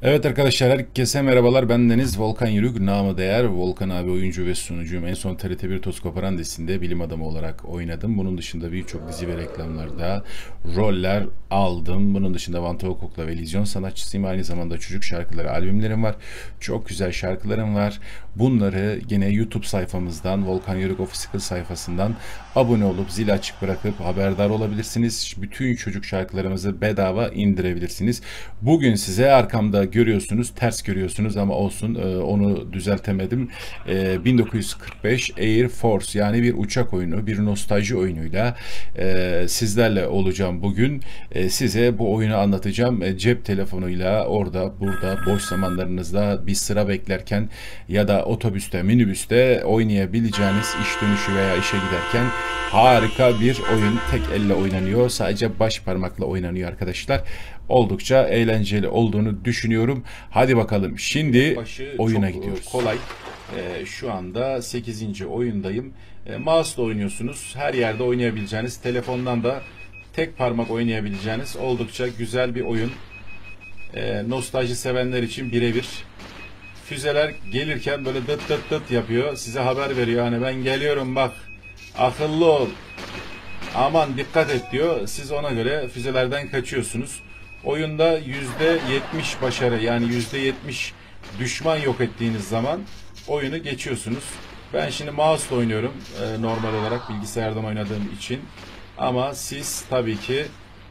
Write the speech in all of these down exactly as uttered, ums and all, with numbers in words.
Evet arkadaşlar, herkese merhabalar. Ben Deniz Volkan Yürük, namı değer Volkan abi, oyuncu ve sunucuyum. En son T R T bir Toz Koparan dizisinde bilim adamı olarak oynadım. Bunun dışında birçok dizi ve reklamlarda roller aldım. Bunun dışında Van Hukuk'la ve Vizyon sanatçısıyım. Aynı zamanda çocuk şarkıları albümlerim var. Çok güzel şarkılarım var. Bunları yine YouTube sayfamızdan, Volkan Yürük Official sayfasından abone olup zil açık bırakıp haberdar olabilirsiniz. Bütün çocuk şarkılarımızı bedava indirebilirsiniz. Bugün size arkamda görüyorsunuz, ters görüyorsunuz ama olsun, e, onu düzeltemedim. E, bin dokuz yüz kırk beş Air Force, yani bir uçak oyunu, bir nostalji oyunuyla e, sizlerle olacağım bugün. E, size bu oyunu anlatacağım. E, cep telefonuyla orada burada boş zamanlarınızda bir sıra beklerken ya da otobüste, minibüste oynayabileceğiniz, iş dönüşü veya işe giderken harika bir oyun. Tek elle oynanıyor. Sadece baş parmakla oynanıyor arkadaşlar. Oldukça eğlenceli olduğunu düşünüyorum. Hadi bakalım. Şimdi Başı oyuna çok gidiyoruz. Kolay. Ee, şu anda sekizinci oyundayım. Ee, mouse'la oynuyorsunuz. Her yerde oynayabileceğiniz, telefondan da tek parmak oynayabileceğiniz oldukça güzel bir oyun. Ee, nostalji sevenler için birebir. Füzeler gelirken böyle dıt dıt dıt yapıyor. Size haber veriyor. Hani ben geliyorum bak. Akıllı ol. Aman dikkat et diyor. Siz ona göre füzelerden kaçıyorsunuz. Oyunda yüzde yetmiş başarı, yani yüzde yetmiş düşman yok ettiğiniz zaman oyunu geçiyorsunuz. Ben şimdi mouse oynuyorum e, normal olarak bilgisayardan oynadığım için. Ama siz tabii ki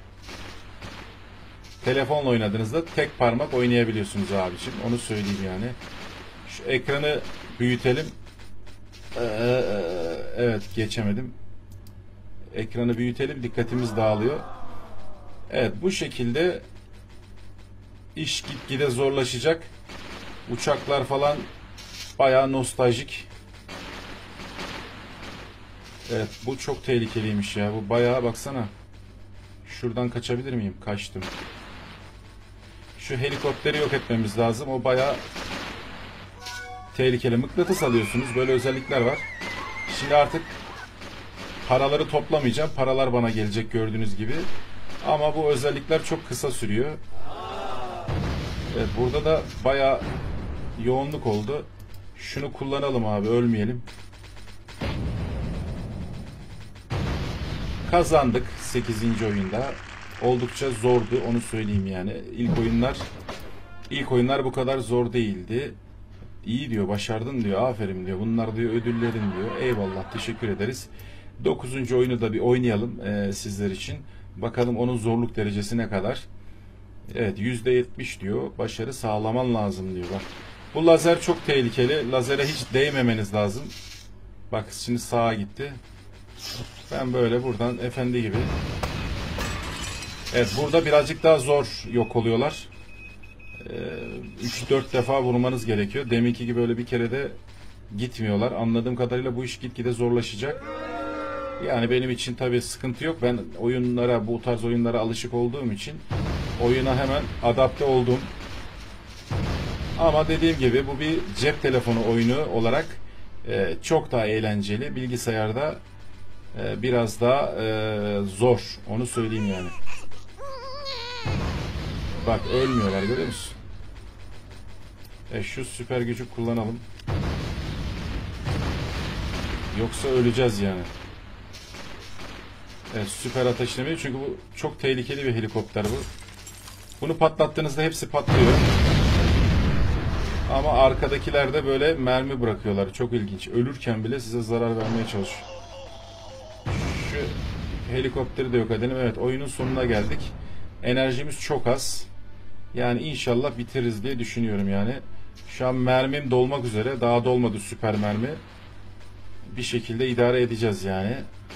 telefonla oynadığınızda tek parmak oynayabiliyorsunuz abicim. Onu söyleyeyim yani. Şu ekranı büyütelim. Ee, evet, geçemedim. Ekranı büyütelim, dikkatimiz dağılıyor. Evet, bu şekilde iş gitgide zorlaşacak. Uçaklar falan bayağı nostaljik. Evet, bu çok tehlikeliymiş ya. Bu bayağı, baksana. Şuradan kaçabilir miyim? Kaçtım. Şu helikopteri yok etmemiz lazım. O bayağı tehlikeli. Mıknatıs alıyorsunuz. Böyle özellikler var. Şimdi artık paraları toplamayacağım. Paralar bana gelecek gördüğünüz gibi. Ama bu özellikler çok kısa sürüyor. Evet, burada da bayağı yoğunluk oldu. Şunu kullanalım abi, ölmeyelim. Kazandık sekizinci oyunda. Oldukça zordu, onu söyleyeyim yani. İlk oyunlar ilk oyunlar bu kadar zor değildi. İyi diyor, başardın diyor, aferin diyor. Bunlar diyor ödüllerin diyor. Eyvallah, teşekkür ederiz. Dokuzuncu oyunu da bir oynayalım e, sizler için. Bakalım onun zorluk derecesi ne kadar. Evet, yüzde yetmiş diyor. Başarı sağlaman lazım diyor. Bak. Bu lazer çok tehlikeli. Lazere hiç değmemeniz lazım. Bak şimdi sağa gitti. Ben böyle buradan efendi gibi. Evet, burada birazcık daha zor yok oluyorlar. üç dört defa vurmanız gerekiyor. Deminki gibi öyle bir kere de gitmiyorlar. Anladığım kadarıyla bu iş gitgide zorlaşacak. Yani benim için tabii sıkıntı yok. Ben oyunlara, bu tarz oyunlara alışık olduğum için oyuna hemen adapte oldum. Ama dediğim gibi bu bir cep telefonu oyunu olarak e, çok daha eğlenceli. Bilgisayarda e, biraz daha e, zor. Onu söyleyeyim yani. Bak, ölmüyorlar, görüyor musun? E, şu süper gücü kullanalım. Yoksa öleceğiz yani. Evet, süper ateşlemeyi, çünkü bu çok tehlikeli bir helikopter bu. Bunu patlattığınızda hepsi patlıyor. Ama arkadakiler de böyle mermi bırakıyorlar. Çok ilginç. Ölürken bile size zarar vermeye çalışıyor. Şu helikopteri de yok edelim. Evet, oyunun sonuna geldik. Enerjimiz çok az. Yani inşallah bitiririz diye düşünüyorum yani. Şu an mermim dolmak üzere. Daha dolmadı süper mermi. Bir şekilde idare edeceğiz yani.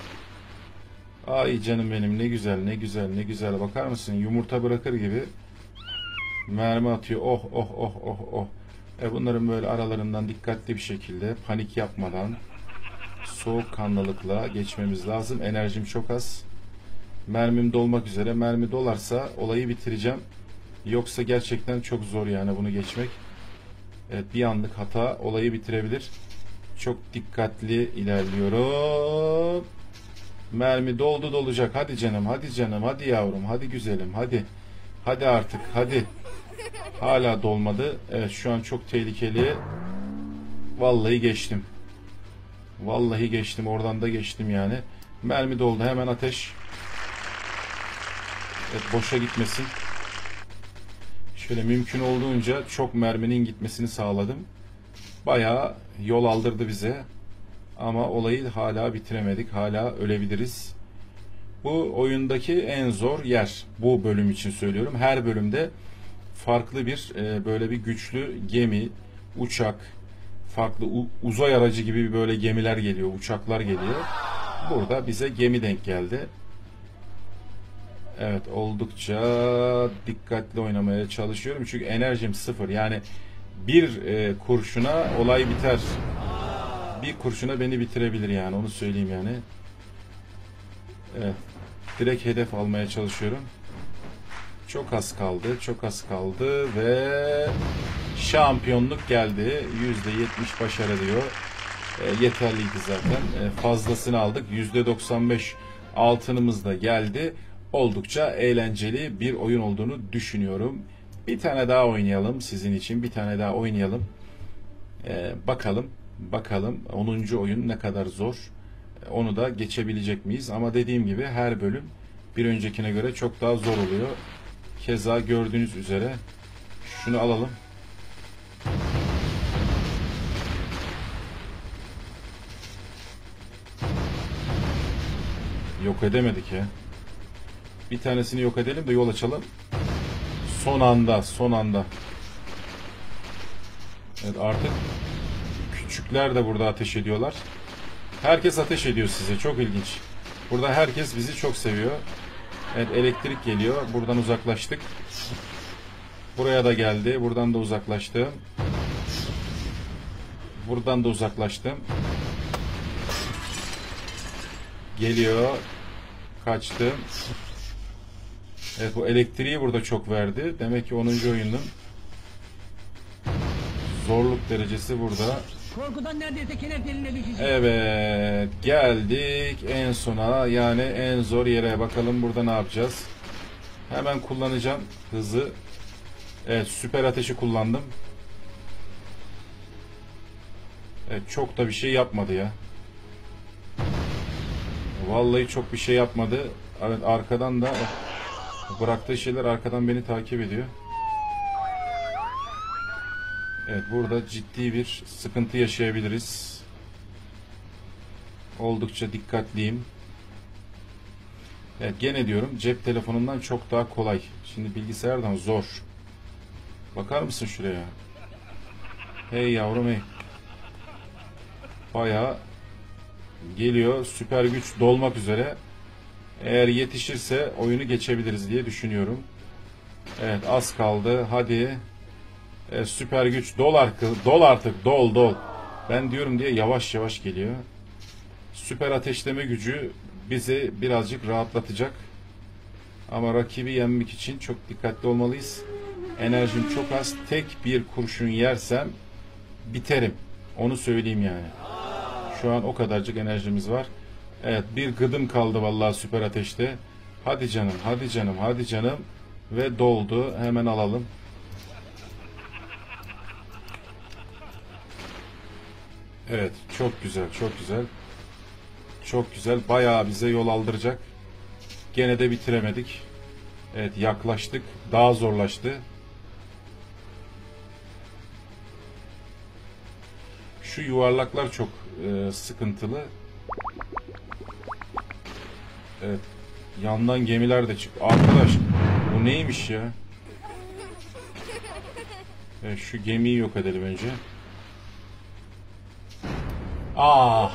Ay canım benim, ne güzel ne güzel ne güzel, bakar mısın, yumurta bırakır gibi mermi atıyor. Oh oh oh oh oh. E bunların böyle aralarından dikkatli bir şekilde, panik yapmadan, soğukkanlılıkla geçmemiz lazım. Enerjim çok az. Mermim dolmak üzere. Mermi dolarsa olayı bitireceğim. Yoksa gerçekten çok zor yani bunu geçmek. Evet, bir anlık hata olayı bitirebilir. Çok dikkatli ilerliyorum. Mermi doldu dolacak. Hadi canım, hadi canım, hadi yavrum, hadi güzelim, hadi. Hadi artık, hadi. Hala dolmadı. Evet, şu an çok tehlikeli. Vallahi geçtim. Vallahi geçtim. Oradan da geçtim yani. Mermi doldu. Hemen ateş. Evet, boşa gitmesin. Şöyle mümkün olduğunca çok merminin gitmesini sağladım. Bayağı yol aldırdı bize. Ama olayı hala bitiremedik. Hala ölebiliriz. Bu oyundaki en zor yer. Bu bölüm için söylüyorum. Her bölümde farklı bir e, böyle bir güçlü gemi, uçak, farklı uzay aracı gibi böyle gemiler geliyor, uçaklar geliyor. Burada bize gemi denk geldi. Evet, oldukça dikkatli oynamaya çalışıyorum. Çünkü enerjim sıfır. Yani bir e, kurşuna olay biter. Bir kurşuna beni bitirebilir yani. Onu söyleyeyim yani. Evet. Direkt hedef almaya çalışıyorum. Çok az kaldı. Çok az kaldı ve şampiyonluk geldi. yüzde yetmiş başarı diyor. E, yeterliydi zaten. E, fazlasını aldık. yüzde doksan beş altınımız da geldi. Oldukça eğlenceli bir oyun olduğunu düşünüyorum. Bir tane daha oynayalım sizin için. Bir tane daha oynayalım. Ee, bakalım. Bakalım onuncu oyun ne kadar zor. Onu da geçebilecek miyiz? Ama dediğim gibi her bölüm bir öncekine göre çok daha zor oluyor. Keza gördüğünüz üzere. Şunu alalım. Yok edemedik ya. Bir tanesini yok edelim de yol açalım. Son anda, son anda. Evet, artık küçükler de burada ateş ediyorlar. Herkes ateş ediyor size. Çok ilginç. Burada herkes bizi çok seviyor. Evet, elektrik geliyor. Buradan uzaklaştık. Buraya da geldi. Buradan da uzaklaştım. Buradan da uzaklaştım. Geliyor. Kaçtım. Evet, bu elektriği burada çok verdi. Demek ki onuncu oyunun zorluk derecesi burada. Korkudan neredeyse kelepçeline düşecek. Evet, geldik en sona, yani en zor yere. Bakalım burada ne yapacağız. Hemen kullanacağım hızı. Evet, süper ateşi kullandım. Evet, çok da bir şey yapmadı ya. Vallahi çok bir şey yapmadı. Evet, arkadan da bıraktığı şeyler arkadan beni takip ediyor. Evet, burada ciddi bir sıkıntı yaşayabiliriz. Oldukça dikkatliyim. Evet, gene diyorum cep telefonundan çok daha kolay. Şimdi bilgisayardan zor. Bakar mısın şuraya? Hey yavrum hey. Bayağı geliyor. Süper güç dolmak üzere. Eğer yetişirse oyunu geçebiliriz diye düşünüyorum. Evet, az kaldı. Hadi. Evet, süper güç dol artık. Dol artık. Dol dol. Ben diyorum diye yavaş yavaş geliyor. Süper ateşleme gücü bizi birazcık rahatlatacak. Ama rakibi yenmek için çok dikkatli olmalıyız. Enerjim çok az. Tek bir kurşun yersem biterim. Onu söyleyeyim yani. Şu an o kadarcık enerjimiz var. Evet, bir gıdım kaldı vallahi süper ateşte. Hadi canım, hadi canım, hadi canım. Ve doldu. Hemen alalım. Evet, çok güzel, çok güzel. Çok güzel. Bayağı bize yol aldıracak. Gene de bitiremedik. Evet, yaklaştık. Daha zorlaştı. Şu yuvarlaklar çok e, sıkıntılı. Evet. Yandan gemiler de çıktı. Arkadaş, bu neymiş ya? Evet, şu gemiyi yok edelim önce. Ah!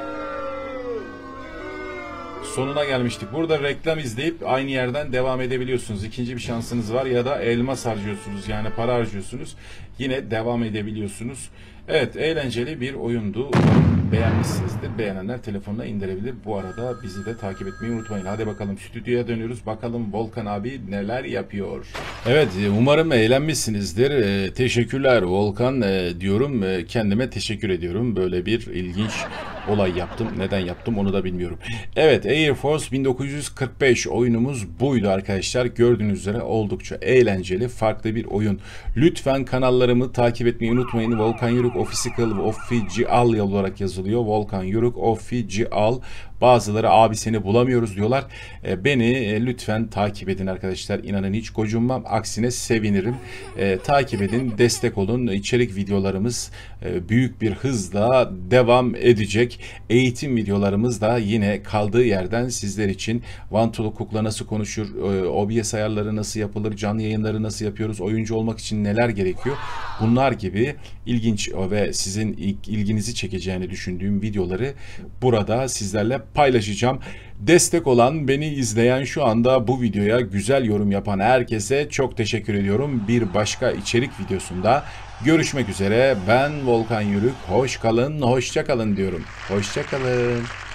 Sonuna gelmiştik. Burada reklam izleyip aynı yerden devam edebiliyorsunuz. İkinci bir şansınız var ya da elmas harcıyorsunuz. Yani para harcıyorsunuz. Yine devam edebiliyorsunuz. Evet, eğlenceli bir oyundu. Beğenmişsinizdir. Beğenenler telefonuna indirebilir. Bu arada bizi de takip etmeyi unutmayın. Hadi bakalım stüdyoya dönüyoruz. Bakalım Volkan abi neler yapıyor. Evet, umarım eğlenmişsinizdir. Ee, teşekkürler Volkan e, diyorum. E, kendime teşekkür ediyorum. Böyle bir ilginç olay yaptım. Neden yaptım onu da bilmiyorum. Evet, Air Force bin dokuz yüz kırk beş oyunumuz buydu arkadaşlar. Gördüğünüz üzere oldukça eğlenceli, farklı bir oyun. Lütfen kanallarımı takip etmeyi unutmayın. Volkan Yörük Official ve Official olarak yazılıyor. Volkan Yörük Official. Bazıları abi seni bulamıyoruz diyorlar. E, beni e, lütfen takip edin arkadaşlar. İnanın hiç gocunmam. Aksine sevinirim. E, takip edin, destek olun. İçerik videolarımız e, büyük bir hızla devam edecek. Eğitim videolarımız da yine kaldığı yerden sizler için Vantulu Kukla nasıl konuşur, e, O B S ayarları nasıl yapılır, canlı yayınları nasıl yapıyoruz, oyuncu olmak için neler gerekiyor? Bunlar gibi ilginç ve sizin ilginizi çekeceğini düşündüğüm videoları burada sizlerle paylaşacağım. Destek olan, beni izleyen, şu anda bu videoya güzel yorum yapan herkese çok teşekkür ediyorum. Bir başka içerik videosunda görüşmek üzere. Ben Volkan Yörük. Hoş kalın, hoşça kalın diyorum. Hoşça kalın.